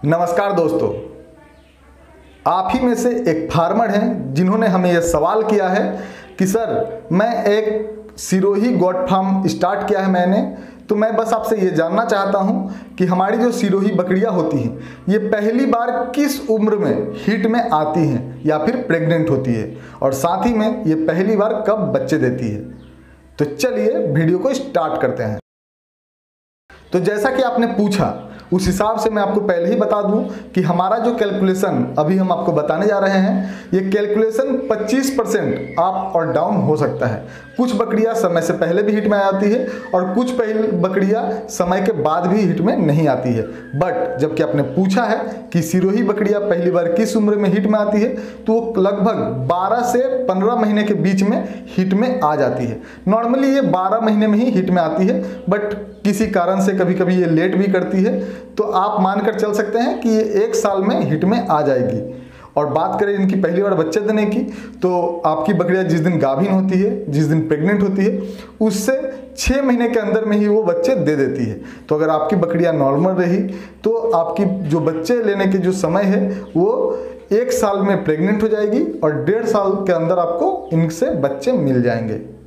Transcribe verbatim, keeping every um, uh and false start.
नमस्कार दोस्तों, आप ही में से एक फार्मर हैं जिन्होंने हमें यह सवाल किया है कि सर मैं एक सिरोही गोट फार्म स्टार्ट किया है मैंने, तो मैं बस आपसे ये जानना चाहता हूँ कि हमारी जो सिरोही बकरियाँ होती हैं ये पहली बार किस उम्र में हीट में आती हैं या फिर प्रेग्नेंट होती है, और साथ ही में ये पहली बार कब बच्चे देती है। तो चलिए वीडियो को स्टार्ट करते हैं। तो जैसा कि आपने पूछा उस हिसाब से मैं आपको पहले ही बता दूं कि हमारा जो कैलकुलेशन अभी हम आपको बताने जा रहे हैं, ये कैलकुलेशन पच्चीस परसेंट अप और डाउन हो सकता है। कुछ बकरियां समय से पहले भी हिट में आती है और कुछ पहले बकरियां समय के बाद भी हिट में नहीं आती है। बट जबकि आपने पूछा है कि सिरोही बकरियां पहली बार किस उम्र में हिट में आती है, तो वो लगभग बारह से पंद्रह महीने के बीच में हिट में आ जाती है। नॉर्मली ये बारह महीने में ही हिट में आती है, बट किसी कारण से कभी कभी ये लेट भी करती है, तो आप मानकर चल सकते हैं कि ये एक साल में हिट में आ जाएगी। और बात करें इनकी पहली बार बच्चे देने की, तो आपकी बकरियां जिस दिन गाभिन होती है, जिस दिन प्रेग्नेंट होती है, उससे छः महीने के अंदर में ही वो बच्चे दे देती है। तो अगर आपकी बकरियां नॉर्मल रही तो आपकी जो बच्चे लेने के जो समय है वो एक साल में प्रेग्नेंट हो जाएगी और डेढ़ साल के अंदर आपको इनसे बच्चे मिल जाएंगे।